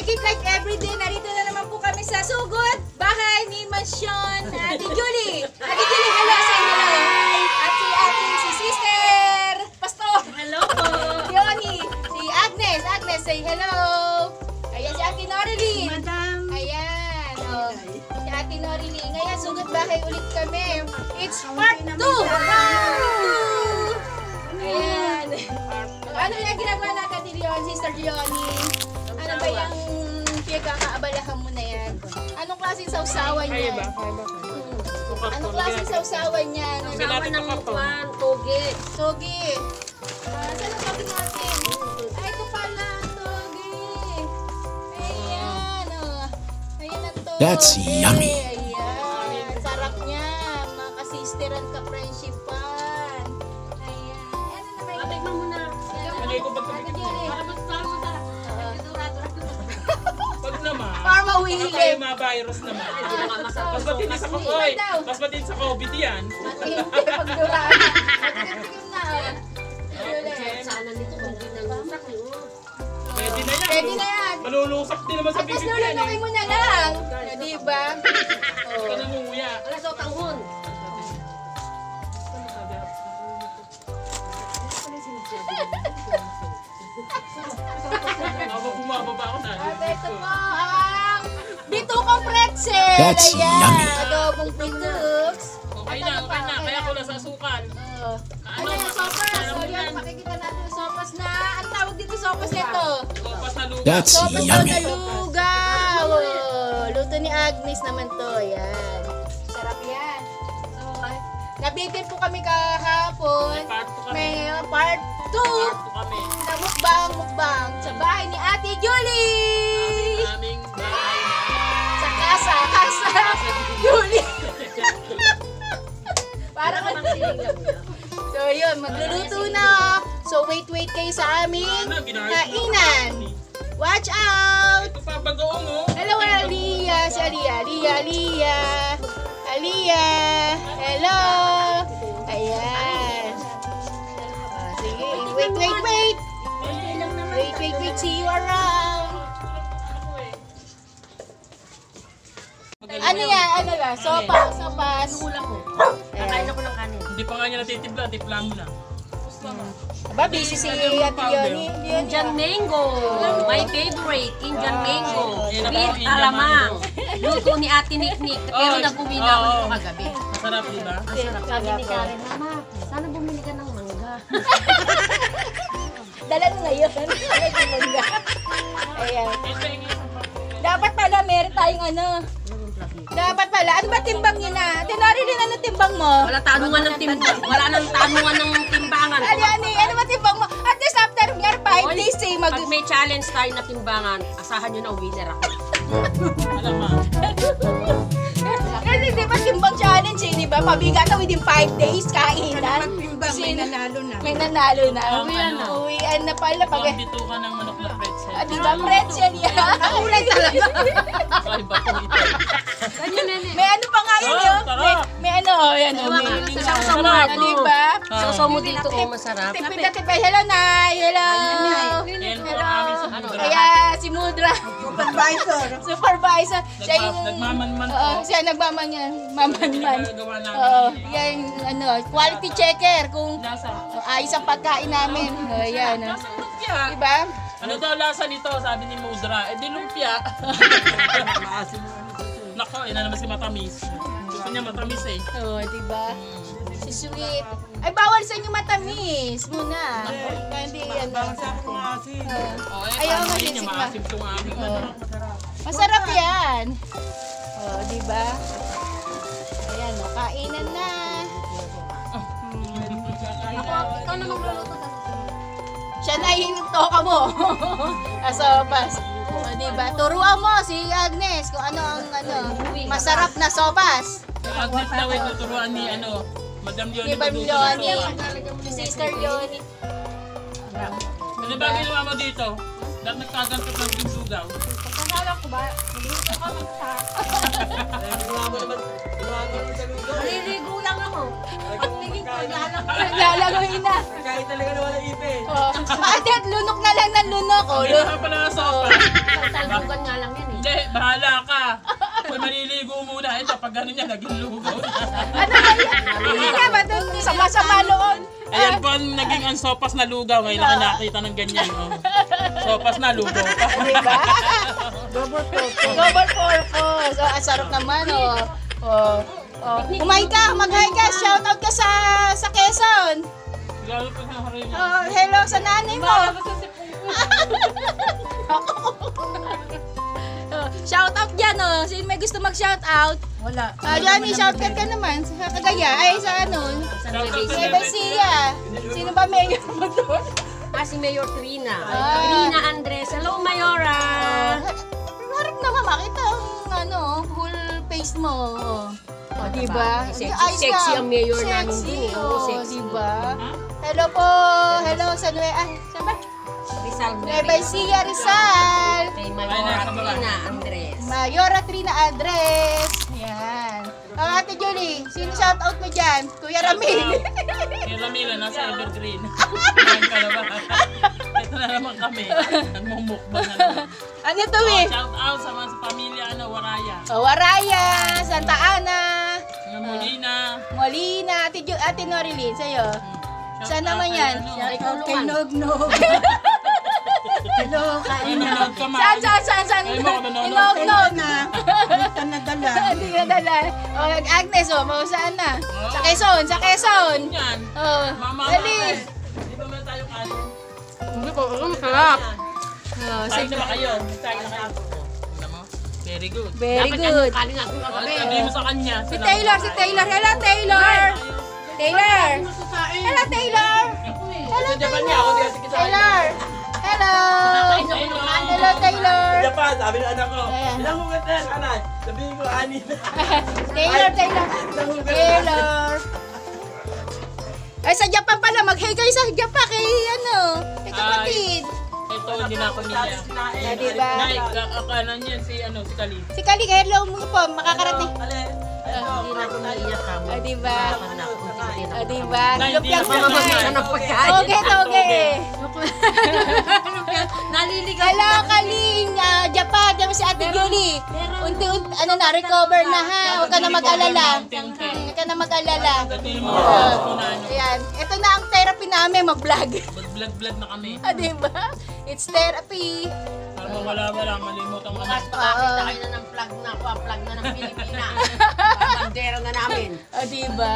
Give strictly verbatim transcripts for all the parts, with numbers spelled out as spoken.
make it like everyday. Narito na naman po kami sa Sugod, bahay ni Mansyon, Ate Julie. Ate Julie, hello sa inyo. At si ating si Sister Pastor. Hello. Si Oni. Si Agnes. Agnes, say hello. Ayan si Ate Norilyn. Madam. Ayan. Oh. Si Ate Norilyn. Ngayon, Sugod bahay ulit kami. It's part two. Ayan. Ano yung ginagawa natin ni Leon, Sister Leonie? Ano ba yung pinagkakaabalahan mo na yan? Anong klaseng sausawan niya? Kaya ba? Kaya ba? Hmm. Anong klaseng sausawan niya? Sausawan ng kwan, toge. Togi. Ah, saan ang togi natin? Ay, ito pala ang togi. Ayan, oh. Ayan ang togi. That's yummy. Ayan. Sarap niya. Mga kasisteran ka friendshipan. Ayan. Ano na ba yun? Tikman mo na. Lagay ko ba ito? Ate Julie. Para mas parang masarap. Pag naman, Para mawili. ay mga virus naman. Hindi na nga masarap. Mas matindi sa COVID. Mas matindi sa COVID yan. Hindi, pagduraan. Tingin na, oh. Julie. Saan nandito? Hindi na lusak. Pwede na yan. Pwede na yan. Malulusak din naman sa At least bibig yan lulunukin eh. mo na lang. Di ba? Huwag ka nangunguya. Wala sa tanghon. Ako bumababa ako na. At ito po ang bitukang pretzel. That's Ayan, yummy. adobong bituks. Okay na, okay na. Kaya ako nasa sukan. Oh. Ano yung sopas? So yan, makikita natin yung sopas na, ang tawag dito sopas nito. Sopas na lugar. That's Sopas na yummy. lugaw. Oh, luto ni Agnes naman to. Yan. Sarap yan. So, nabitin po kami kahapon. May part two kami. May uh, part two. Part two kami. Na mukbang, mukbang sa bahay ni Ate Julie. Aming bahay. Sa kasa, kasa. Julie. Para ka So yun, magluluto na. So wait, wait kayo sa aming kainan. Watch out! Ito pa bagoong oh. Hello, Aliyah. Si Aliyah. Aliyah, Aliyah. Aliyah. Hello. Ayan. Ah, sige. Wait, wait, wait. Wait, wait, wait. See you around. Ano yan? Ano ba? Sopas, sopas. Ulam ko. Kakain ako ng kanin. Hindi pa nga niya natitibla, tipla mo na. Aba, busy si Ate Leonie. Indian mango. My favorite, Indian mango. Yan ang With Indian alamang. mango. Luto ni Ate Niknik. Pero Oh, nag-uwi na ako oh. nito kagabi. Masarap, di ba? Masarap. Sabi ni Karen, Mama, sana bumili ka ng mangga. Dala na ngayon. Ay, tumangga. Ayan. Dapat pala meron tayong ano. Dapat pala. Ano ba timbang yun na? Tinari din ano timbang mo? Wala tanungan ng timbang. Wala nang tanungan ng timbangan. Ano yan eh? Ano ba timbang mo? At least after year five Oy, days eh. Mag... Pag may challenge tayo na timbangan, asahan nyo na winner ako. Alam mo. Kasi di ba timbang challenge eh, di ba? Pabigat na within five days kainan. Magtimbang, may nanalo na. May nanalo na. Ang ano? Uwian na pala. Pag... Ang bituka ng manok na pretzel. Ah, di ba pretzel yan? Kulay talaga. Ay, ba po ito? Kanya nene. May ano pa nga yun Oh, yun? tara. May, may ano, oh, yan oh. Ewan May... ka, sausaw mo Ah, ako. di ba? Sausaw mo dito kung masarap. Tipid na tipid. Hello, Nay. Hello. Yan po Hello. ang aming si Ano? Mudra. Kaya si Mudra. Supervisor. Supervisor. Siya yung... Nagmamanman po. Oo, siya nagmamanyan. Mamanman. Ginagawa namin. Oo, yan ano, quality checker kung Nasa. uh, ayos ang pagkain namin. Oh, yan. Oh. Nasa lumpia. Diba? Ano daw lasa nito? Sabi ni Mudra. Eh di lumpia. Nako, ina naman si matamis. Gusto niya matamis eh. Oo, diba? Si sweet. Ay, bawal sa inyo matamis muna. Hindi, ano. Oo. Oh, eh, Ayaw paano nga yun? sisig ba? Maasim itong aming ano. Masarap yan. Oh, diba? Ayan, oh, kainan na. Ako, ikaw na magluluto. Siya na yung toka mo. Asopas. O, diba? Turuan mo si Agnes kung ano ang ano, masarap na sopas. Agnes daw ay tuturuan ni ano, Madam Ni Leonie. Ma'am magluto ng Leonie. sopa. Si Sister Leonie. Ano ba ginawa mo dito? Dapat nagkaganto ng sugaw. Akala ko ba? Magluto ka magsa. Maliligo lang ako. Pagtingin ko, lalagawin na. Kahit talaga na wala ipin. Oh. Bakit? Lunok na lang ng lunok. Oh, Hindi ka pala sa sofa. Saldugan nga lang yan eh. Hindi, bahala ka. Kung maliligo muna, ito pag gano'n niya, naging lugaw na. Ano ba yan? Hindi na ba doon? Sama-sama loob. Ayan po ang naging ang sopas na lugaw. Ngayon lang nakita ng ganyan. Oh. Sopas na lugaw pa. Diba? Double purpose. Double purpose. Oh, ang sarap naman, oh. Oh. Oh. Kumain ka, mag-hi ka, shout out ka sa sa Quezon. Lalo pa sa harina. Oh, hello sa nanay mo. Oh, shout out dyan, oh. Sino may gusto mag-shout out? Wala. Ah, Johnny, shout out ka naman sa Cagaya. Ay, sa ano? Sa Basia. Sino ba mayor mo doon? Ah, si Mayor Trina. Ah. Trina Andres. Hello, Mayora. Harap naman makita ang ano, whole face mo. Oh, oh diba? Sexy- Ayos sexy lang. ang mayor namin Sexy, dun eh. Oo, oh, sexy. diba? Hello po. Hello sa Nue... Ah, saan ba? Rizal Nueva Ecija, Rizal. Kay Ay, Mayora nasa baba. Trina Andres. Mayora Trina Andres. Yan. Ang Ate Julie, sino shout out mo dyan? Kuya Ramil. Kaya Ramila, nasa Evergreen. Kumain ka na ba? Ito na naman kami. Nagmumukbang na naman. Ano to Oh, eh? shout out sa mga sa pamilya, ano, Waraya. Oh, Waraya, Santa Ana, Mga Molina. Molina, Ate, Ju Ate Norilyn, sa'yo. Shout Saan out naman kay, yan? ano, Shout out kay Nog-Nog. Hello, Ay, kain na. nanonood ka, Saan, man. saan, saan, saan? Ay, mga nanonood. Inog-nog. na. Hindi ka nadala. Hindi ka dala. Oh, Agnes, oh, mau saan na? Sa Quezon, sa Quezon. Yan. Oh, Mama, dali. Di ba man tayo kanin? Hindi ko, ang sarap. Oh, Kain sige. na ba kayo? Kain na kayo. Tignan mo. Very good. Very Dapat good. yan, kanin natin kagabi. Sabi mo sa kanya. Si Taylor, si Taylor. Hello, Taylor. Taylor. Hello, Taylor. Hello, Sa Japan niya, ako di kasi kita. Taylor. Hello. Hello, Taylor. Japan, sabi ng anak ko. Ayan. Ilang hugat na, anak? Sabihin ko, anin. Taylor, Taylor. Taylor. Ay, sa Japan pala. Mag-hey kayo sa Japan kay ano, kay kapatid. Ito, hindi na ako niya. Ah, diba? Nay, kakanan niya si, ano, si Kali. Si Kali, hello mo po. Makakarating. Ale, Hindi na ako naiiyak ka mo. Ah, diba? Anak ko, hindi na Ah, ako. diba? Nay, hindi Lupyang ako kamay. Mamamakan ng pagkain. Toge, toge. Naliligaw. Hello, Kaling. ah, Japan. Diyan si Ate Julie. Unti-unti, ano na, recover na ha. Huwag ka na mag-alala. Unti-unti. Hmm, Huwag ka na mag-alala. Sabi mo, gusto na, ano, Ayan. Ito na ang therapy namin, mag-vlog. blood-blood na kami. Ah, diba? It's therapy. Para mawala-wala, malimutan mo na. Bukas makakita kayo na ng flag na ako, ang flag na ng Pilipinas. Babandera na namin. Ah, diba?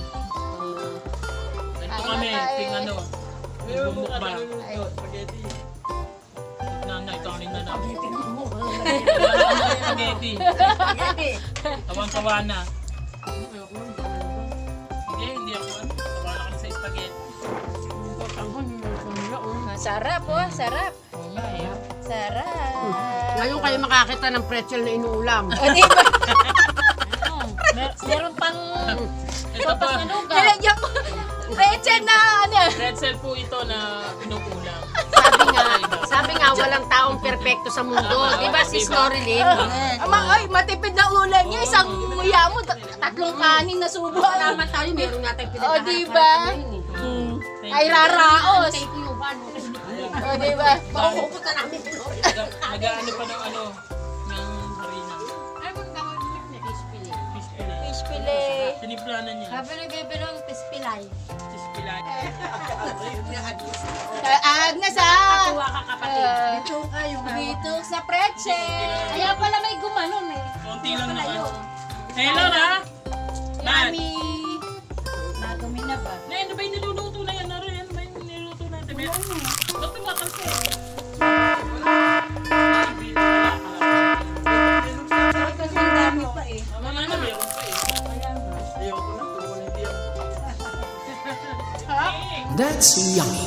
Ito kami, ting ano, nagbumukbang. spaghetti. Nanay, kanin na na. Spaghetti. Spaghetti. Tawang-tawa na. Hindi, hindi ako ano. Tawa na kami sa spaghetti. Ah, sarap, oh. Sarap. Oo nga eh. Sarap. Ngayon kayo makakita ng pretzel na inuulam. Ah, diba? Mer- Meron pang Ito pa, Nalagyan ko. Pretzel na, ano. pretzel po ito na pinukulang. sabi nga, sabi nga walang taong perpekto sa mundo. Di ba si Snorilyn? Ama, ay, matipid na ulan niya. Isang muya mo, tat- tatlong kanin na subo. Salamat tayo, meron nga tayong Oh, pinaghahanap. diba? Hmm. Ay, raraos. Thank you, Van. Oh, diba? Makukuta namin. Nag- Nag-ano pa ng ano, ng harina. Ay, kung gawin mo, fish fillet. Fish fillet. Fish fillet. Piniplanan niya. Sabi ng bebe ng fish fillet. Fish fillet. Uh, Agnes, ah. Tuwa ka kapatid. Uh, Ito kayo nga. dito sa pretzel. Kaya pala may gumanon eh. Konti lang naman. Hello na! Nan! Yummy. Nadumi na ba? Na, ano ba yung niluluto na yan? Ano yan? Ano ba yung niluluto natin? Ba't tumakal ko? Kasi ang dami pa eh. Mga ano, meron pa eh. Ayoko na, kukunin din. That's yummy.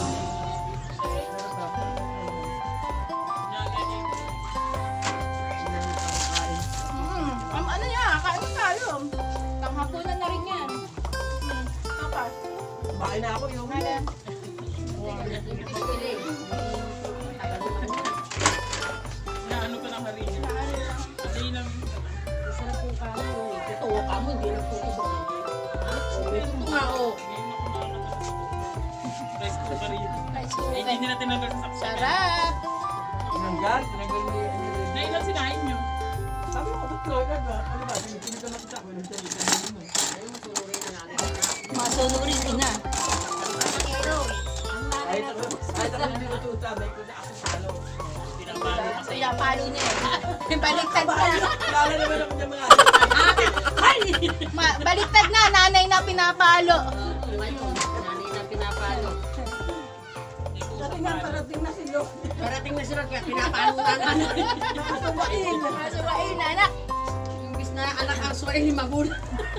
Hmm. Um, ano niya? Kain tayo. Panghapunan na rin yan. Hmm. Papa. Bakain na ako yung Ano? Na ano ka ng harina? Yan, tinanggal niya yan. Na ilan sinain nyo? Sabi ko, tatlo, ano ba? Ano ba? Pinito na kita. Walang salita. Ayun, masunurin na natin. Masunurin ina. Ay, ako, ay, ako hindi ko tuta. May ko na ako palo. Pinapalo kasi. Kaya palo niya eh. Baliktad na. Kilala naman ako niya mga. Ma- baliktad na, nanay na pinapalo. Ngayon, nanay na pinapalo. Parating na sila. Parating na sila kaya pinapalo na naman. Masuwain. Masuwain, anak. Imbis na anak ang suwain, magulang.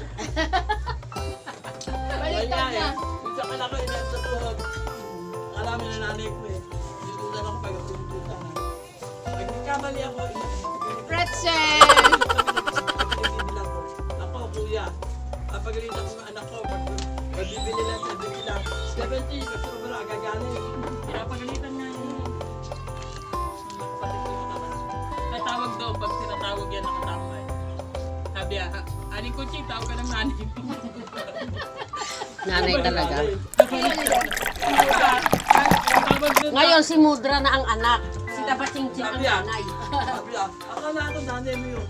Baliktad na. Minsan ka na ko, ina sa tuhod. Akala mo na nanay ko eh. Dito na lang pag ako tuta. Pag nagkamali ako, Pretzel. ako, kuya. Pagalitan ko ng anak ko, pag magbibili lang sa bili lang. seventy, pag sobra, agaganin. Pinapagalitan nga yun. Ang kapatid ko yung naman. Ay, tawag daw pag tinatawag yan nakatambay. Sabi ah, aling kutsi, tawag ka ng nanay mo. Nanay talaga. Tawag doon. Ngayon si Mudra na ang anak. Si Tapatsingtsing ang Sabi ah. nanay. Sabi ah, akala ko nanay mo yun.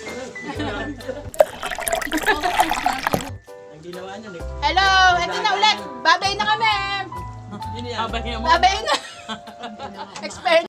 Ang ginawa niya, eh. Hello, eto na ulit. Babay na kami. Yun yan. Habang yung Babay na. Expert